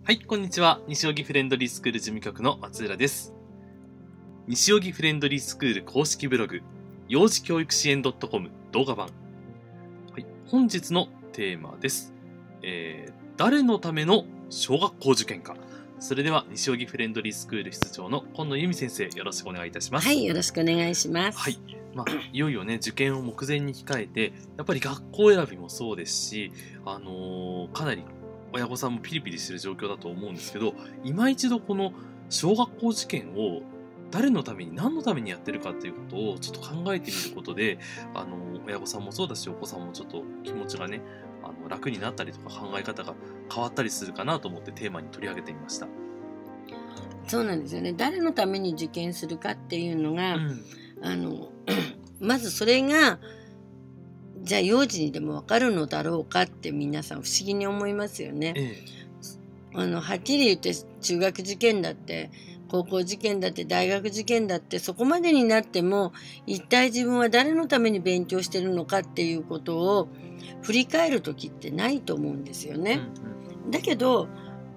はい、こんにちは。西荻フレンドリースクール事務局の松浦です。西荻フレンドリースクール公式ブログ、幼児教育支援 .com 動画版。はい、本日のテーマです。誰のための小学校受験か。それでは、西荻フレンドリースクール室長の今野由美先生、よろしくお願いいたします。 はい、よろしくお願いします。 はい。いよいよね、受験を目前に控えて、やっぱり学校選びもそうですし、かなり親御さんもピリピリしてる状況だと思うんですけど、今一度この小学校受験を誰のために何のためにやってるかっていうことをちょっと考えてみることで、親御さんもそうだしお子さんもちょっと気持ちがね、楽になったりとか考え方が変わったりするかなと思ってテーマに取り上げてみました。 そうなんですよね。誰のために受験するかっていうのが、まずそれがじゃあ幼児にでもわかるのだろうかって皆さん不思議に思いますよね。はっきり言って中学受験だって高校受験だって大学受験だってそこまでになっても一体自分は誰のために勉強してるのかっていうことを振り返る時ってないと思うんですよね。だけど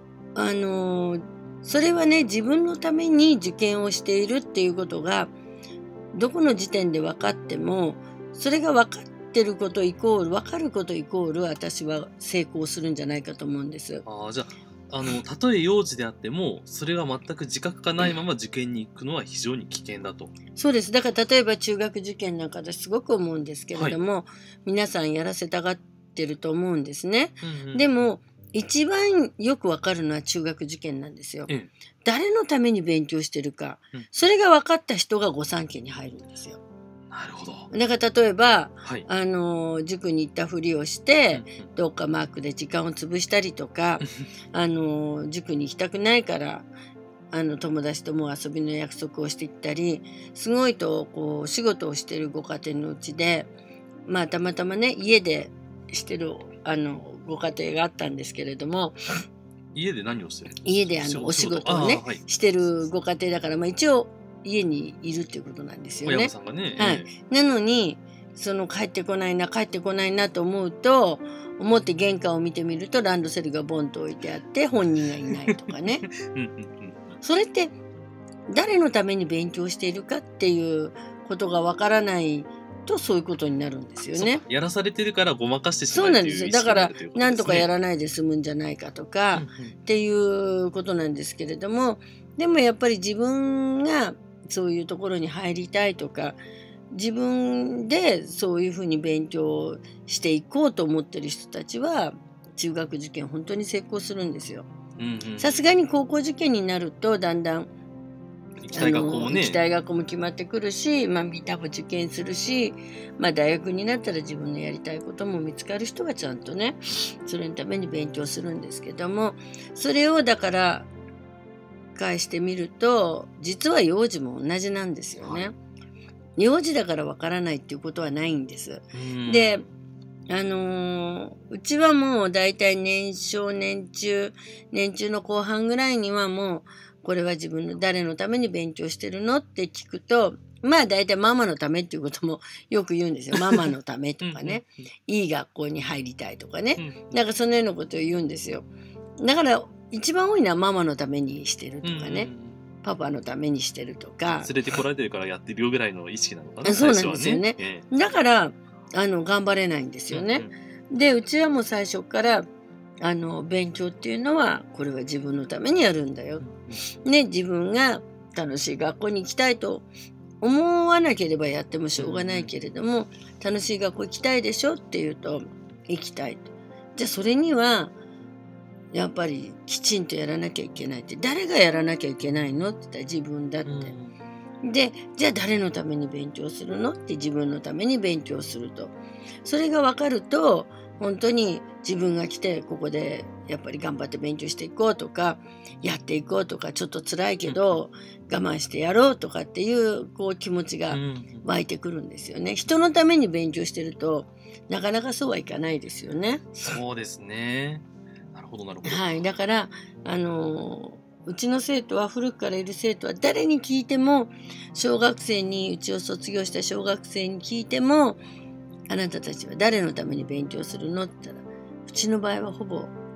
それはね、自分のために受験をしているっていうことがどこの時点で分かっても、それが分かってることイコール分かることイコール私は成功するんじゃないかと思うんです。 じゃあたとえ幼児であってもそれが全く自覚がないまま受験に行くのは非常に危険だと。 そうです。だから例えば中学受験なんか私すごく思うんですけれども、皆さんやらせたがってると思うんですね。でも一番よくわかるのは中学受験なんですよ。誰のために勉強してるか、それが分かった人が御三家に入るんですよ。 なるほど。 だから例えば、塾に行ったふりをして、どっかマークで時間を潰したりとか、塾に行きたくないから友達ともう遊びの約束をしていったり、すごいとこう仕事をしてるご家庭のうちで、たまたまね家でしてるご家庭があったんですけれども、 家で何をしてる？ 家でお仕事をねしてるご家庭だから、一応家にいるっていうことなんですよね。 親御さんがね。 なのに帰ってこないなと思って玄関を見てみるとランドセルがボンと置いてあって本人がいないとかね。それって誰のために勉強しているかっていうことがわからないとそういうことになるんですよね。 やらされてるからごまかしてしまう。 そうなんですよ。だからなんとかやらないで済むんじゃないかとかっていうことなんですけれども、でもやっぱり自分がそういうところに入りたいとか、自分でそういうふうに勉強していこうと思ってる人たちは中学受験本当に成功するんですよ。さすがに高校受験になるとだんだん行きたい学校も決まってくるし、みんなも受験するし、大学になったら自分のやりたいことも見つかる人がちゃんとねそれのために勉強するんですけども、それをだから返してみると実は幼児も同じなんですよね。幼児だからわからないっていうことはないんです。でうちはもうだいたい年中の後半ぐらいにはもうこれは自分の誰のために勉強してるのって聞くと、だいたいママのためっていうこともよく言うんですよ。ママのためとかねいい学校に入りたいとかね、なんかそのようなことを言うんですよ。だから一番多いのはママのためにしてるとかね、パパのためにしてるとか、 連れてこられてるからやってるよぐらいの意識なのかな。 そうなんですよね。だから頑張れないんですよね。でうちはもう最初から勉強っていうのはこれは自分のためにやるんだよ。自分が楽しい学校に行きたいと思わなければやってもしょうがないけれども、楽しい学校行きたいでしょって言うと行きたいと。じゃあそれにはやっぱりきちんとやらなきゃいけないって、誰がやらなきゃいけないのって言ったら自分だって。でじゃあ誰のために勉強するのって自分のために勉強すると。それが分かると本当に自分が来てここでやっぱり頑張って勉強していこうとかやっていこうとか、ちょっと辛いけど我慢してやろうとかっていう気持ちが湧いてくるんですよね。人のために勉強してるとなかなかそうはいかないですよね。 そうですね。なるほど。 だからうちの生徒は古くからいる生徒は誰に聞いても、小学生にうちを卒業した小学生に聞いても、あなたたちは誰のために勉強するのって言ったら、うちの場合はほぼ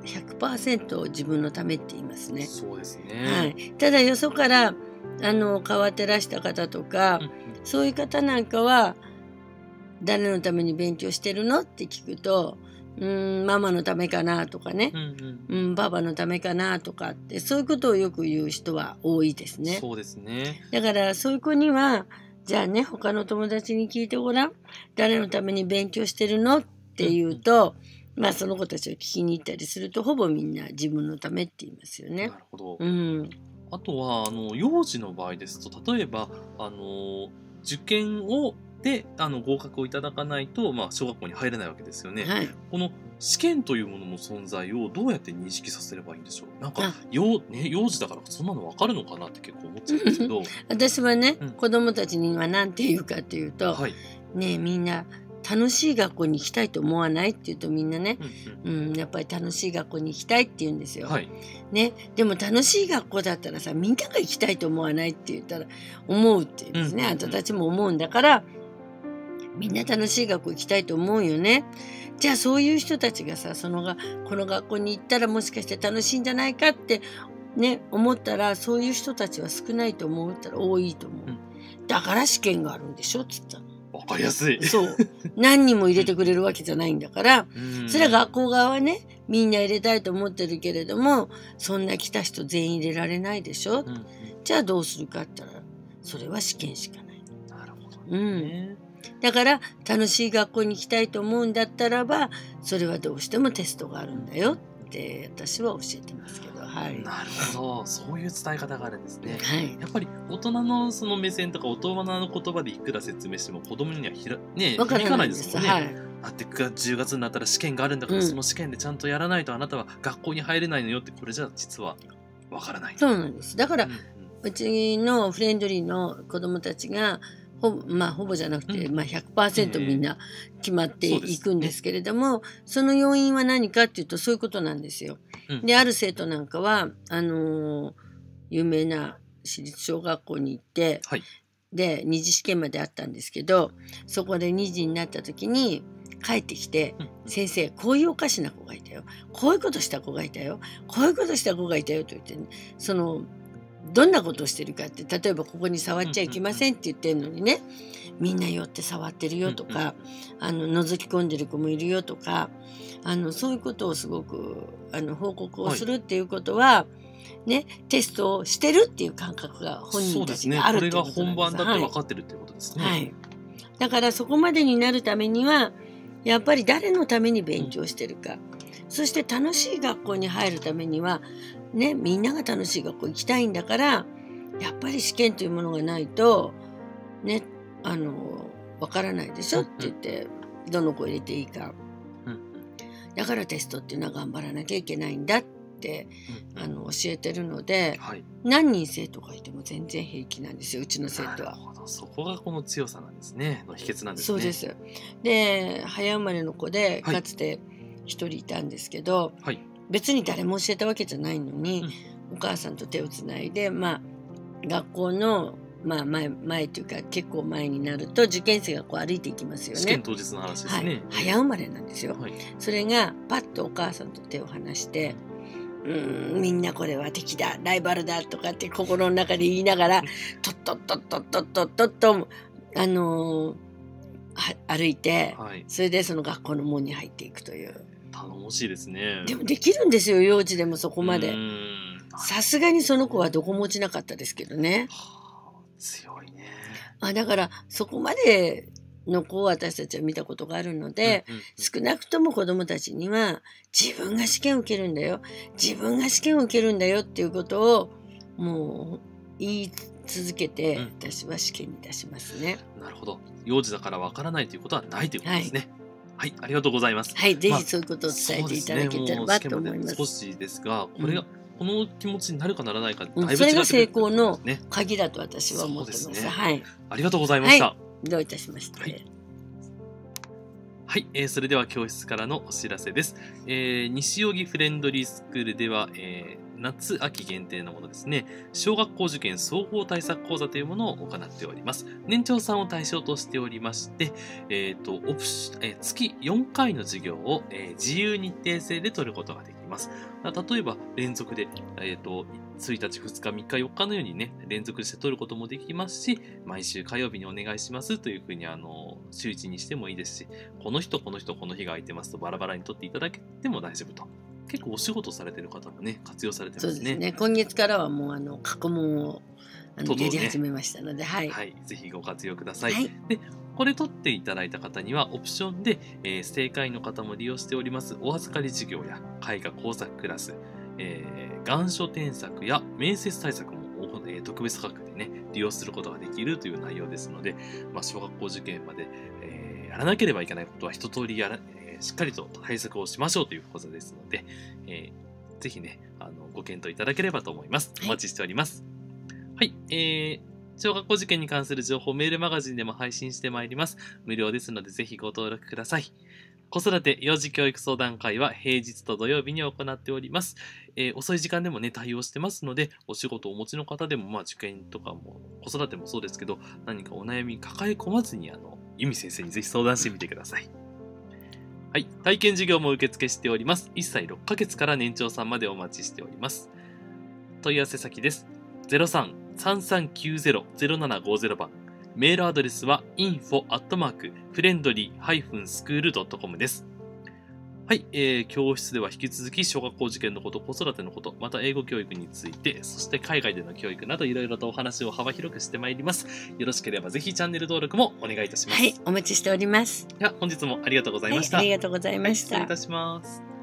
100% 自分のためって言いますね。 そうですはね。 い、ただよそから変わってらした方とか、そういう方なんかは誰のために勉強してるのって聞くと、ママのためかなとかね、パパのためかなとかって、そういうことをよく言う人は多いですね。 そうですね。 だからそういう子には、じゃあね、他の友達に聞いてごらん。誰のために勉強してるのって言うと、まあその子たちを聞きに行ったりすると、ほぼみんな自分のためって言いますよね。 なるほど。 あとは幼児の場合ですと、例えば受験で合格をいただかないと、小学校に入れないわけですよね。 はい、 この試験というものの存在をどうやって認識させればいいんでしょう。なんか幼児だからそんなの分かるのかなって結構思っちゃうんですけど私はね、子供たちには何て言うかっていうと、ねえみんな楽しい学校に行きたいと思わないって言うと、みんなね、やっぱり楽しい学校に行きたいって言うんですよ。ね、でも楽しい学校だったらさ、みんなが行きたいと思わないって言ったら、思うって言うんですね。あんたたちも思うんだから、みんな楽しい学校行きたいと思うよね。じゃあそういう人たちがさ、この学校に行ったらもしかして楽しいんじゃないかってね、思ったら、そういう人たちは少ないと思ったら多いと思う。だから試験があるんでしょっつったの。 わかりやすい。 そう。何人も入れてくれるわけじゃないんだから、それは学校側はね、みんな入れたいと思ってるけれども、そんな来た人全員入れられないでしょ。じゃあどうするかって言ったら、それは試験しかない。 なるほどね。 だから楽しい学校に行きたいと思うんだったらば、それはどうしてもテストがあるんだよって私は教えてますけど。 なるほど、そういう伝え方があるんですね。やっぱり大人のその目線とか大人の言葉でいくら説明しても子供には響かないですもんね。だって10月になったら試験があるんだから、その試験でちゃんとやらないとあなたは学校に入れないのよって、これじゃ実はわからない。 そうなんです。だから、うちのフレンドリーの子供たちがほぼじゃなくて、100% みんな決まっていくんですけれども、その要因は何かっていうと、そういうことなんですよ。で、ある生徒なんかは有名な私立小学校に行って、で二次試験まであったんですけど、そこで2次になった時に帰ってきて、先生こういうおかしな子がいたよ、こういうことした子がいたよ、こういうことした子がいたよと言って、ね、どんなことをしてるかって、例えばここに触っちゃいけませんって言ってるのにね、みんな寄って触ってるよとか、覗き込んでる子もいるよとか、そういうことをすごく報告をするっていうことは、ね、テストをしてるっていう感覚が本人たちにあるってことなんです。 これが本番だって分かってるってことですね。 だからそこまでになるためには、やっぱり誰のために勉強してるか、そして楽しい学校に入るためにはね、みんなが楽しい学校行きたいんだから、やっぱり試験というものがないとね、わからないでしょって言って、どの子入れていいか、だからテストっていうのは頑張らなきゃいけないんだって教えてるので、何人生徒がいても全然平気なんですよ、うちの生徒は。 なるほど、そこがこの強さなんですね、の秘訣なんですね。 そうです。で、早生まれの子でかつて一人いたんですけど、別に誰も教えたわけじゃないのに、お母さんと手をつないで、学校の前というか結構前になると受験生がこう歩いていきますよね。 試験当日の話ですね。 早生まれなんですよ。それがパッとお母さんと手を離して、みんなこれは敵だ、ライバルだとかって心の中で言いながら、とっとっとっとっとっとっとっと歩いて、それでその学校の門に入っていくという。 頼もしいですね。 でもできるんですよ、幼稚でもそこまで。さすがにその子はどこも落ちなかったですけどね。 強いね。 だからそこまでの子を私たちは見たことがあるので、少なくとも子どもたちには自分が試験を受けるんだよ、自分が試験を受けるんだよっていうことをもう言い続けて、私は試験に出しますね。 なるほど。幼児だからわからないということはないということですね。はい、ありがとうございます。 はい、ぜひそういうことを伝えていただけたらばと思います。 少しですが、これが、この気持ちになるかならないか、だいぶ違ってくる、 それが成功の鍵だと私は思ってます。はい。 ありがとうございました。 どういたしまして。 はい、それでは教室からのお知らせです。西荻フレンドリースクールでは、夏秋限定のものですね、小学校受験総合対策講座というものを行っております。年長さんを対象としておりまして、月4回の授業を、自由日程制で取ることができます。 ます。例えば連続で、1日、2日、3日、4日のようにね、連続して取ることもできますし、毎週火曜日にお願いしますというふうに週1にしてもいいですし、この日とこの日とこの日が空いてますとバラバラに取っていただけても大丈夫と。結構お仕事されてる方もね、活用されてますね。 そうですね。今月からはもう過去問をやり始めましたので、 はい、ぜひご活用ください。 はい、 でこれ取っていただいた方にはオプションで、正会員の方も利用しておりますお預かり事業や絵画工作クラス、願書添削や面接対策も、特別価格でね利用することができるという内容ですので、小学校受験まで、やらなければいけないことは一通りしっかりと対策をしましょうということですので、ぜひねご検討いただければと思います。お待ちしております。はい、小学校受験に関する情報メールマガジンでも配信してまいります。無料ですのでぜひご登録ください。子育て幼児教育相談会は平日と土曜日に行っております。遅い時間でもね対応してますので、お仕事をお持ちの方でも受験とかも子育てもそうですけど、何かお悩み抱え込まずに由美先生にぜひ相談してみてください。はい、体験授業も受付しております。1歳6ヶ月から年長さんまでお待ちしております。問い合わせ先です。03-3390-0750 番。メールアドレスは info@friendly-school.com です。はい、教室では引き続き小学校受験のこと、子育てのこと、また英語教育について、そして海外での教育などいろいろとお話を幅広くしてまいります。よろしければぜひチャンネル登録もお願いいたします。 はい、お待ちしております。 では本日もありがとうございました。 はい、ありがとうございました。 失礼いたします。